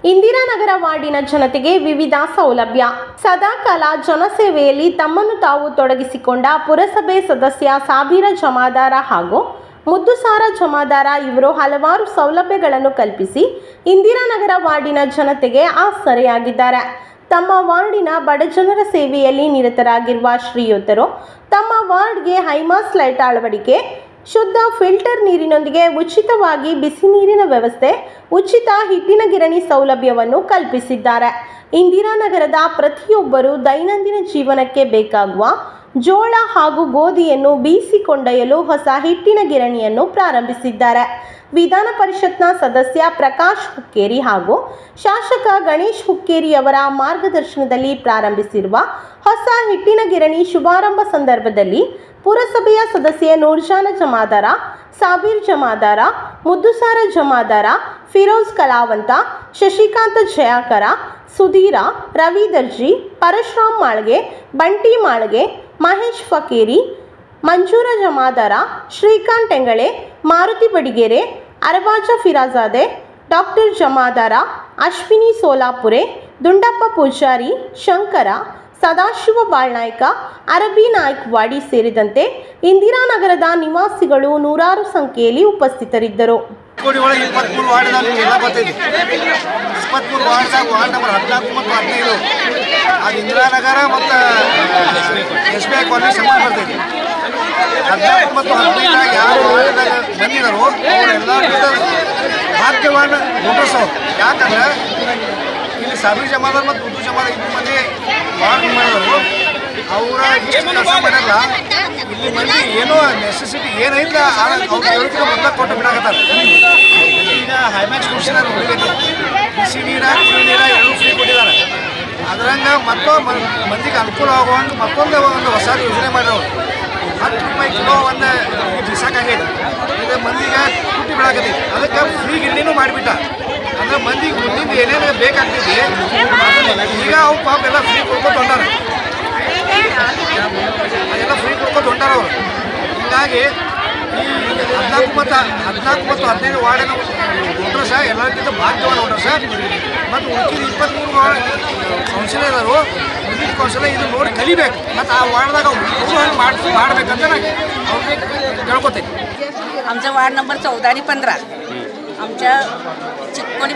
ಇಂದಿರಾನಗರ ವಾರ್ಡಿನ ಜನತೆಗೆ ವಿವಿಧ ಸೌಲಭ್ಯ. ಸದಾಕಾಲ ಜನಸೇವೆಯಲ್ಲಿ ತಮ್ಮನ್ನು ತಾವು ತೊಡಗಿಸಿಕೊಂಡ ಪುರಸಭೆ ಸದಸ್ಯ ಸಾಬೀರ ಜಮಾದಾರ ಹಾಗೂ ಮುದ್ದುಸಾರ ಜಮಾದಾರ ಇವರು ಹಲವಾರು ಸೌಲಭ್ಯಗಳನ್ನು ಕಲ್ಪಿಸಿ ಇಂದಿರಾನಗರ ವಾರ್ಡಿನ ಜನತೆಗೆ ಆಸರೆಯಾಗಿದ್ದಾರೆ. ತಮ್ಮ ವಾರ್ಡಿನ ಬಡಜನರ ಸೇವೆಯಲ್ಲಿ ನಿರತರಾಗಿರುವ ಶ್ರೀಯುತರು ತಮ್ಮ ವಾರ್ಡ್ಗೆ ಹೈಮಾಸ್ ಲೈಟ್ ಅಳವಡಿಕೆ, ಶುದ್ಧ ಫಿಲ್ಟರ್ ನೀರಿನೊಂದಿಗೆ ಉಚಿತವಾಗಿ ಬಿಸಿ ನೀರಿನ ವ್ಯವಸ್ಥೆ, ಉಚಿತ ಹಿಟ್ಟಿನ ಗಿರಣಿ ಸೌಲಭ್ಯವನ್ನು ಕಲ್ಪಿಸಿದ್ದಾರೆ. ಇಂದಿರಾನಗರದ ಪ್ರತಿಯೊಬ್ಬರು ದೈನಂದಿನ ಜೀವನಕ್ಕೆ ಬೇಕಾಗುವ ಜೋಳ ಹಾಗೂ ಗೋಧಿಯನ್ನು ಬೀಸಿ ಕೊಂಡೊಯ್ಯಲು ಹೊಸ ಹಿಟ್ಟಿನ ಗಿರಣಿಯನ್ನು ಪ್ರಾರಂಭಿಸಿದ್ದಾರೆ. ವಿಧಾನ ಪರಿಷತ್ನ ಸದಸ್ಯ ಪ್ರಕಾಶ್ ಹುಕ್ಕೇರಿ ಹಾಗೂ ಶಾಸಕ ಗಣೇಶ್ ಹುಕ್ಕೇರಿ ಅವರ ಮಾರ್ಗದರ್ಶನದಲ್ಲಿ ಪ್ರಾರಂಭಿಸಿರುವ ಹೊಸ ಹಿಟ್ಟಿನ ಗಿರಣಿ ಶುಭಾರಂಭ ಸಂದರ್ಭದಲ್ಲಿ ಪುರಸಭೆಯ ಸದಸ್ಯೆ ನೂರ್ಜಾನ ಜಮಾದಾರ, ಸಾಬೀರ್ ಜಮಾದಾರ, ಮುದ್ದುಸಾರ ಜಮಾದಾರ, ಫಿರೋಜ್ ಕಲಾವಂತ, ಶಶಿಕಾಂತ ಜಯಾಕರ, ಸುಧೀರ, ರವಿ ದರ್ಜಿ, ಪರಶುರಾಮ್ ಮಾಳ್ಗೆ, ಬಂಟಿ ಮಾಳ್ಗೆ, ಮಹೇಶ್ ಫಕೇರಿ, ಮಂಜೂರ ಜಮಾದಾರ, ಶ್ರೀಕಾಂತ್ ಟೆಂಗಳೆ, ಮಾರುತಿ ಬಡಿಗೆರೆ, ಅರಬಾಜ ಫಿರಾಜಾದೆ, ಡಾಕ್ಟರ್ ಜಮಾದಾರ, ಅಶ್ವಿನಿ ಸೋಲಾಪುರೆ, ದುಂಡಪ್ಪ ಪೂಜಾರಿ, ಶಂಕರ, ಸದಾಶಿವ ಬಾಳ್ನಾಯ್ಕ, ಅರಬಿ ನಾಯ್ಕವಾಡಿ ಸೇರಿದಂತೆ ಇಂದಿರಾನಗರದ ನಿವಾಸಿಗಳು ನೂರಾರು ಸಂಖ್ಯೆಯಲ್ಲಿ ಉಪಸ್ಥಿತರಿದ್ದರು. ಇಂದಿರಾನಗರ ಮತ್ತು SBI ಕಾಲೇಜ್ ಸಮಾನ ಬರ್ತೈತಿ. 14 ಮತ್ತು 15 ಯಾರು ಬಂದಿದ್ದಾರೋ ಅವರೆಲ್ಲ ಭಾಗ್ಯವಾನ ವೋಟರ್ಸ್ ಅವರು. ಯಾಕಂದ್ರೆ ಇಲ್ಲಿ ಸಾಬೀರ್ ಜಮಾದಾರ್ ಮತ್ತು ಉದ್ದು ಜಮಾದಾರ್ ಇಬ್ಬರು ಮಂದಿ ವಾರ್ಡ್ ಮಾಡಿದರು. ಅವರ ಇಷ್ಟು ಕೆಲಸ ಮಾಡಲ್ಲ. ಇಲ್ಲಿ ಮಂದಿ ಏನೋ ನೆಸೆಸಿಟಿ ಏನೈತೆ ಅವ್ರು ಹೇಳೋದಕ್ಕೆ ಮೊದಲ ಕೊಟ್ಟು ಬಿಡಾಕತ್ತಾರೆ. ಈಗ ಹೈಮ್ಯಾಕ್ಸ್ ಕುಡಿಸಿದಾರೆ, ಬಿಸಿ ನೀರ ಕುಡಿಯೋ ನೀರ ಎರಡೂ ಫ್ರೀ ಕೊಟ್ಟಿದ್ದಾರೆ. ಅದರಂಗೆ ಮಂದಿಗೆ ಅನುಕೂಲ ಆಗುವಂಗೆ ಮತ್ತೊಂದು ಹೊಸ ಯೋಜನೆ ಮಾಡಿರೋರು. 10 ರೂಪಾಯಿ ಕಿಲೋ ಒಂದು ಬಿಸಾಕಾಗೈತಿ. ಇದು ಮಂದಿಗೆ ತುಟ್ಟಿ ಬಿಡಾಕೈತಿ. ಅದಕ್ಕೆ ಫ್ರೀ ಗಿರಣಿನೂ ಮಾಡಿಬಿಟ್ಟ. ಅಂದ್ರೆ ಮಂದಿಗೆ ಮುಂದಿನ ಏನೇನು ಬೇಕಾಗ್ತೈತಿ ಈಗ ಅವು ಪಾಪ ಎಲ್ಲ ಫ್ರೀ ಕೊಡ್ಕೊತ ಹೊಂಟಾರ. ಅದೆಲ್ಲ ಫ್ರೀ ಕೊಡ್ಕೊತ ಹೊಂಟಾರ ಅವರು. ಹೀಗಾಗಿ ಈ 14 ಮತ್ತು 15 ವಾರ್ಡಿನ ವೋಟರ್ಸ ಎಲ್ಲರಿಗಿಂತ ಭಾಗ್ಯವಾದ ವೋಟರ್ಸ. ಮತ್ತು ಉಳಿದ 23 ಕೌನ್ಸಿಲರ್ ಇದ್ದಾರೆ. ಉಳಿದ ಕೌನ್ಸಿಲರ್ ಇದು ನೋಡಿ ಕಲಿಬೇಕು. ಮತ್ತು ಆ ವಾರ್ಡ್ದಾಗ ಅವರು ಮಾಡ್ಬೇಕಂತ ನಾನು ಅವ್ರಿಗೆ ಕೇಳ್ಕೊತೀನಿ. आमचा वार्ड नंबर 14 आणि 15 आमच्या चिक्कोडी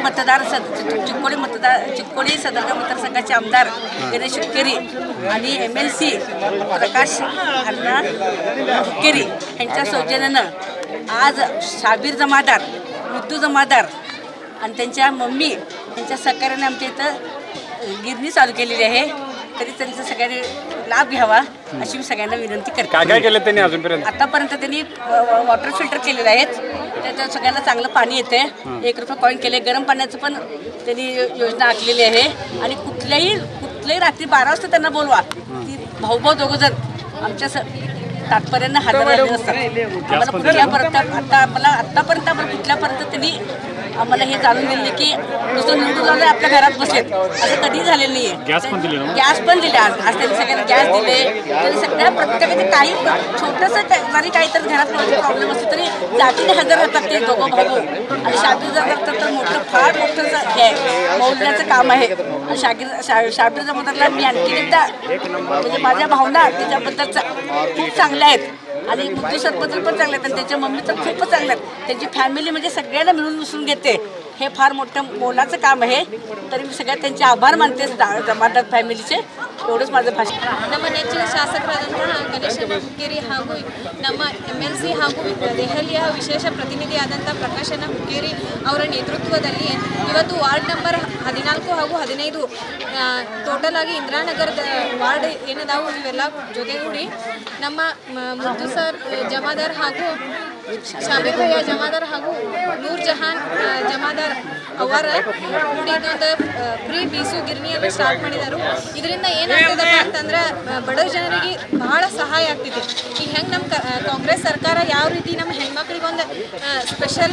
सदर मतदारसंघाचे आमदार गणेश हुक्केरी आणि MLC प्रकाश अण्णा हुक्केरी यांच्या सौजन्यानं आज साबीर जमादार, मुद्दू जमादार आणि त्यांच्या मम्मी यांच्या सहकार्याने आमच्या इथं गिरणी चालू केलेली आहे. तरी त्यांचा सगळ्यांनी लाभ घ्यावा अशी मी सगळ्यांना विनंती करते. काय केलं त्यांनी अजूनपर्यंत? आतापर्यंत त्यांनी वॉटर फिल्टर केलेलं आहे. त्याच्यात सगळ्यांना चांगलं पाणी येते. 1 रुपये कॉईन केले. गरम पाण्याचं पण त्यांनी योजना आखलेली आहे. आणि कुठल्याही रात्री 12 वाजता त्यांना बोलवा की भाऊ दोघं जण आमच्या तात्पर्यानं हजर राहिले असतात. आम्हाला कुठल्यापर्यंत आतापर्यंत कुठल्यापर्यंत त्यांनी आम्हाला हे जाणून दिले की नुसतं निवडून जाऊन आपल्या घरात बसलेत असं कधी झालेलं नाही आहे. गॅस पण दिले. आज त्यांनी सगळ्यांना गॅस दिले. त्यांनी सगळ्या प्रत्येकाचे काही छोटंसं जरी काही तर घरात प्रॉब्लेम असतो तरी जातीने हजर राहतात ते दोघं भाऊ. आणि शाबीर जर करतात तर फार मोठं हे मौल्याचं काम आहे. आणि शाबीर जमादारला मी आणखी एकदा म्हणजे माझ्या भावना त्याच्याबद्दलचा खूप चांगल्या आहेत. आणि मुद्दू सरबद्दल पण चांगले आहेत. आणि त्यांच्या मम्मी तर खूपच चांगल्या आहेत. त्यांची फॅमिली म्हणजे सगळ्यांना मिळून मिसळून घेते. हे फार मोठं मोलाचं काम आहे. तरी मी सगळ्यात त्यांचे आभार मानते जमादार फॅमिलीचे. एवढंच माझं भाषण. ನಮ್ಮ ನೆಚ್ಚಿನ ಶಾಸಕರಾದಂತಹ ಗಣೇಶ್ ಹುಕ್ಕೇರಿ ಹಾಗೂ ನಮ್ಮ MLC ಹಾಗೂ ದೆಹಲಿಯ ವಿಶೇಷ ಪ್ರತಿನಿಧಿಯಾದಂಥ ಪ್ರಕಾಶ್ ಅಣ್ಣ ಹುಕ್ಕೇರಿ ಅವರ ನೇತೃತ್ವದಲ್ಲಿ ಇವತ್ತು ವಾರ್ಡ್ ನಂಬರ್ 14 ಹಾಗೂ 15 ಟೋಟಲ್ ಆಗಿ ಇಂದಿರಾನಗರದ ವಾರ್ಡ್ ಏನಿದಾವು ಇವೆಲ್ಲ ಜೊತೆಗೂಡಿ ನಮ್ಮ ಮುದ್ದು ಸರ್ ಜಮಾದಾರ್ ಹಾಗೂ ಶಾಬೀರ್ ಭಯ್ಯ ಜಮಾದಾರ್ ಹಾಗೂ ನೂರ್ ಜಹಾನ್ ಜಮಾದಾರ್ ಅವರ ಕೂಡಿ ಇದೊಂದು ಫ್ರೀ ಬೀಸು ಗಿರಣಿಯನ್ನು ಸ್ಟಾರ್ಟ್ ಮಾಡಿದರು. ಇದರಿಂದ ಏನಾಗ್ತದಪ್ಪ ಅಂತಂದ್ರೆ ಬಡ ಜನರಿಗೆ ಬಹಳ ಸಹಾಯ ಆಗ್ತಿದೆ. ಈಗ ಹೆಂಗೆ ನಮ್ಮ ಕಾಂಗ್ರೆಸ್ ಸರ್ಕಾರ ಯಾವ ರೀತಿ ನಮ್ಮ ಹೆಣ್ಮಕ್ಳಿಗೆ ಒಂದು ಸ್ಪೆಷಲ್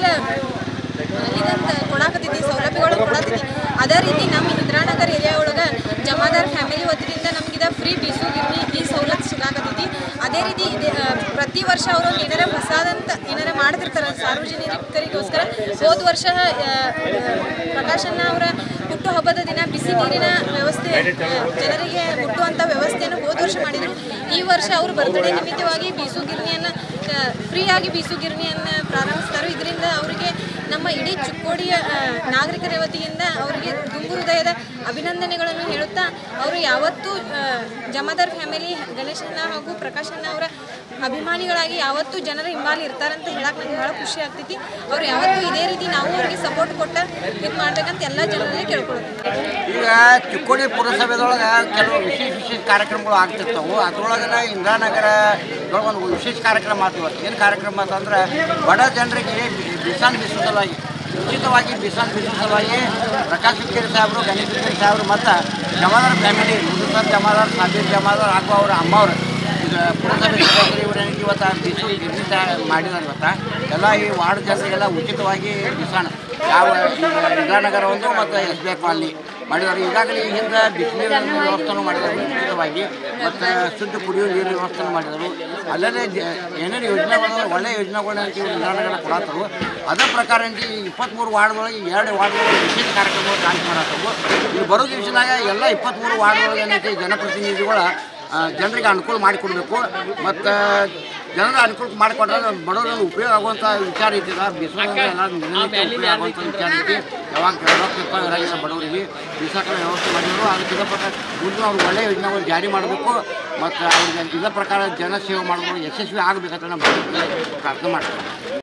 ಇದಂತ ಕೊಡಾಕತ್ತೈತಿ, ಸೌಲಭ್ಯಗಳು ಕೊಡಾಕತ್ತೈತಿ, ಅದೇ ರೀತಿ ನಮ್ಮ ಇಂದಿರಾನಗರ ಏರಿಯಾ ಒಳಗೆ ಜಮಾದಾರ್ ಫ್ಯಾಮಿಲಿ ವತಿಯಿಂದ ನಮಗಿದ ಫ್ರೀ ಬೀಸು ಗಿರಣಿ ಈ ಸೌಲಭ್ಯ ಸಿಗಾಕತ್ತೈತಿ. ಅದೇ ರೀತಿ ಪ್ರತಿ ವರ್ಷ ಅವರು ಏನಾರ ಹೊಸದಂತ ಏನಾರ ಮಾಡ್ತಿರ್ತಾರೆ ಸಾರ್ವಜನಿಕರಿಗೋಸ್ಕರ. ಹೋದ ವರ್ಷ ಪ್ರಕಾಶಣ್ಣ ಅವರ ಹುಟ್ಟುಹಬ್ಬದ ದಿನ ಬಿಸಿ ನೀರಿನ ವ್ಯವಸ್ಥೆ ಜನರಿಗೆ ಮುಟ್ಟುವಂಥ ವ್ಯವಸ್ಥೆಯನ್ನು ಹೋದ ವರ್ಷ ಮಾಡಿದರು. ಈ ವರ್ಷ ಅವರು ಬರ್ತ್ಡೇ ನಿಮಿತ್ತವಾಗಿ ಬೀಸುಗಿರಣಿಯನ್ನು ಫ್ರೀಯಾಗಿ ಬೀಸುಗಿರಣಿಯನ್ನು ಪ್ರಾರಂಭಿಸ್ತಾರೆ. ಇದರಿಂದ ಅವರಿಗೆ ನಮ್ಮ ಇಡೀ ಚಿಕ್ಕೋಡಿಯ ನಾಗರಿಕರ ವತಿಯಿಂದ ಅವರಿಗೆ ತುಂಬು ಹೃದಯದ ಅಭಿನಂದನೆಗಳನ್ನು ಹೇಳುತ್ತಾ, ಅವರು ಯಾವತ್ತೂ ಜಮಾದಾರ್ ಫ್ಯಾಮಿಲಿ ಗಣೇಶಣ್ಣ ಹಾಗೂ ಪ್ರಕಾಶಣ್ಣ ಅವರ ಅಭಿಮಾನಿಗಳಾಗಿ ಯಾವತ್ತೂ ಜನರ ಹಿಂಬಾಲಿ ಇರ್ತಾರಂತ ಹೇಳಕ್ಕೆ ನಂಗೆ ಭಾಳ ಖುಷಿ ಆಗ್ತೈತಿ. ಅವ್ರು ಯಾವತ್ತೂ ಇದೇ ರೀತಿ ನಾವು ಅವ್ರಿಗೆ ಸಪೋರ್ಟ್ ಕೊಟ್ಟು ಇದು ಮಾಡ್ಬೇಕಂತ ಎಲ್ಲ ಜನರಲ್ಲಿ ಕೇಳ್ಕೊಳ್ತೀವಿ. ಈಗ ಚಿಕ್ಕೋಡಿ ಪುರಸಭೆದೊಳಗೆ ಕೆಲವು ವಿಶೇಷ ಕಾರ್ಯಕ್ರಮಗಳು ಆಗ್ತಿರ್ತಾವೆ. ಅದರೊಳಗೆ ಇಂದಿರಾನಗರ ಒಂದು ವಿಶೇಷ ಕಾರ್ಯಕ್ರಮ ಆಗ್ತದೆ. ಏನು ಕಾರ್ಯಕ್ರಮ ಅಂತಂದ್ರೆ ಬಡ ಜನರಿಗೆ ಬಿಸಾನ್ ಬಿಸು ಸಲುವಾಗಿ ಉಚಿತವಾಗಿ ಬಿಸಾನ್ ಬಿಸು ಸಲುವಾಗಿ ಪ್ರಕಾಶ್ ಹುಕ್ಕೇರಿ ಸಾಹೇಬರು, ಗಣೇಶ್ ಹುಕ್ಕೇರಿ ಸಾಹೇಬರು ಮತ್ತು ಜಮಾದಾರ್ ಫ್ಯಾಮಿಲಿ ಮುದುಸರ್ ಜಮಾದಾರ್, ಸಾಬೀರ್ ಜಮಾದಾರ್ ಹಾಗೂ ಅವರ ಅಮ್ಮವ್ರು ಈಗ ಪುರಸಭೆ ಸದಸ್ಯರು ಇವರೇನು ಇವತ್ತು ಬಿಸು ಗಿರ್ನಿ ಮಾಡಿದ್ದಾರೆ. ಇವತ್ತು ಎಲ್ಲ ಈ ವಾರ್ಡ್ ಜನರಿಗೆಲ್ಲ ಉಚಿತವಾಗಿ ಬಿಸಾನ್ ಯಾವ ಇಂದಿರಾನಗರ ಒಂದು ಮತ್ತು SBI ಕಾಲನಿ ಮಾಡಿದ್ದಾರೆ. ಈಗಾಗಲೇ ಹಿಂದೆ ಬಿಸಿನೀರಿನ ವ್ಯವಸ್ಥೆನೂ ಮಾಡಿದ್ದಾರೆ ಉಚಿತವಾಗಿ, ಮತ್ತು ಶುದ್ಧ ಕುಡಿಯುವ ನೀರಿನ ವ್ಯವಸ್ಥೆನೂ ಮಾಡಿದರು. ಅಲ್ಲದೆ ಏನೇನು ಯೋಜನೆಗಳು ಒಳ್ಳೆಯ ಯೋಜನೆಗಳನ್ನ ಇಂದಿರಾನಗರ ಕೊಡತ್ತರು. ಅದರ ಪ್ರಕಾರ 23 ವಾರ್ಡ್ಗಳಿಗೆ 2 ವಾರ್ಡ್ಗಳಿಗೆ ವಿಶೇಷ ಕಾರ್ಯಕ್ರಮಗಳು ಚಾನ್ಸ್ ಮಾಡತ್ತವು. ಇಲ್ಲಿ ಬರೋ ದಿವಸದಾಗ ಎಲ್ಲ 23 ವಾರ್ಡ್ಗಳಿಗೆ ಏನೈತಿ ಜನಪ್ರತಿನಿಧಿಗಳ ಜನರಿಗೆ ಅನುಕೂಲ ಮಾಡಿಕೊಡ್ಬೇಕು. ಮತ್ತು ಜನರ ಅನುಕೂಲ ಮಾಡಿಕೊಟ್ರೆ ಬಡವರಿಗೆ ಉಪಯೋಗ ಆಗುವಂಥ ವಿಚಾರ ಐತಿಲ್ಲ. ಬಿಸಿಲಾಗ ಎಲ್ಲ ದಿನನಿತ್ಯ ಉಪಯೋಗ ಆಗುವಂಥ ವಿಚಾರ ಐತಿ. ಯಾವಾಗ ಇರೋಕ್ಕಿಲ್ಲ ಬಡವರಿಗೆ ಬಿಸಾಕಲ ವ್ಯವಸ್ಥೆ ಮಾಡಿದ್ರು. ಅದಕ್ಕೆ ಇದೇ ಪ್ರಕಾರ ಮುಂದೆ ಅವ್ರು ಒಳ್ಳೆಯ ಯೋಜನೆಗಳು ಜಾರಿ ಮಾಡಬೇಕು ಮತ್ತು ಅವ್ರಿಗೆ ಇದೇ ಪ್ರಕಾರ ಜನ ಸೇವೆ ಮಾಡ್ಬೋದು, ಯಶಸ್ವಿ ಆಗಬೇಕಂತ ನಾವು ಪ್ರಾರ್ಥನೆ ಮಾಡ್ತೀವಿ.